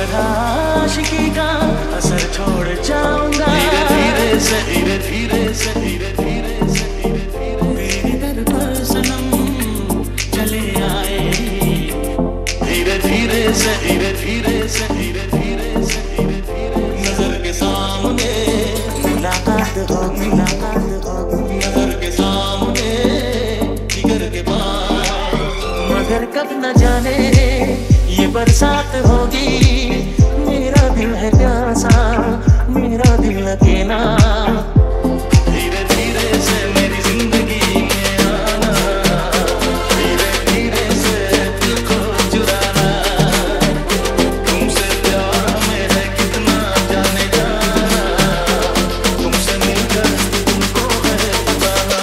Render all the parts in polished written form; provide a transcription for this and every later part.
तरह आशिकी का असर छोड़ जाऊंगा। धीरे धीरे से धीरे धीरे से धीरे धीरे से धीरे धीरे मेरे दर पर सनम चले आए। धीरे धीरे से धीरे धीरे से धीरे धीरे से धीरे धीरे नजर के सामने मुलाकात होगी, मुलाकात होगी नजर के सामने जिगर के पास। मगर कब न जाने ये बरसात होगी। मेरा दिल है प्यासा, मेरा दिल अकेला। धीरे धीरे से मेरी जिंदगी में आना, धीरे धीरे से दिल को चुराना। तुमसे प्यार हमें है कितना जाने जाना, तुमसे मिलकर तुमको है बताना।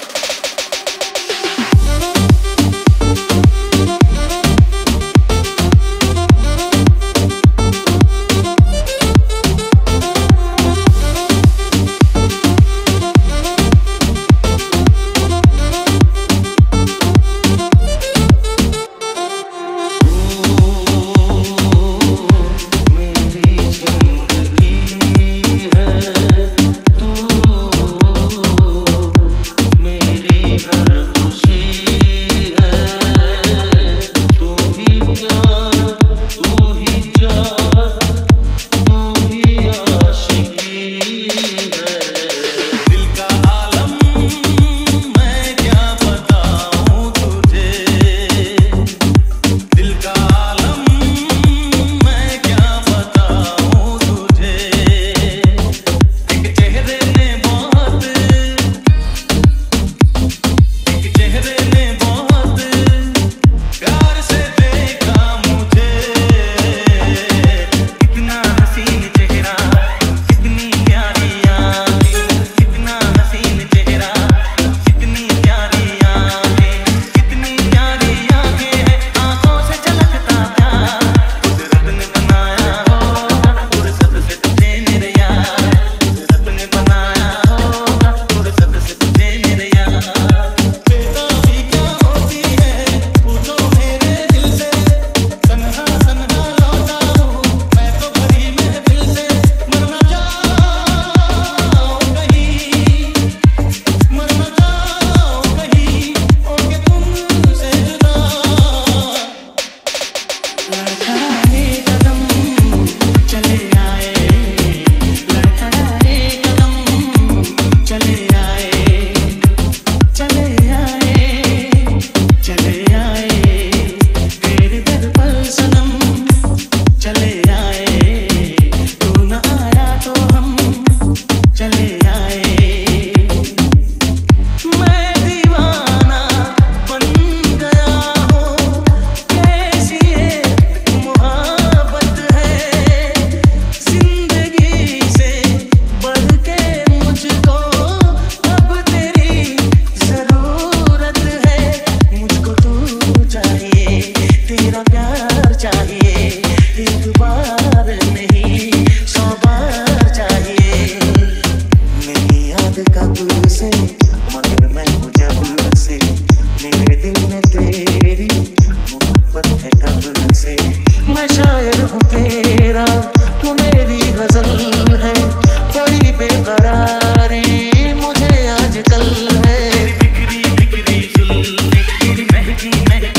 मैं शायर हूँ तेरा, तू मेरी गजल है। कोई बेकरारी मुझे आजकल है। बिखरी बिखरी जुल्फें, महकी महकी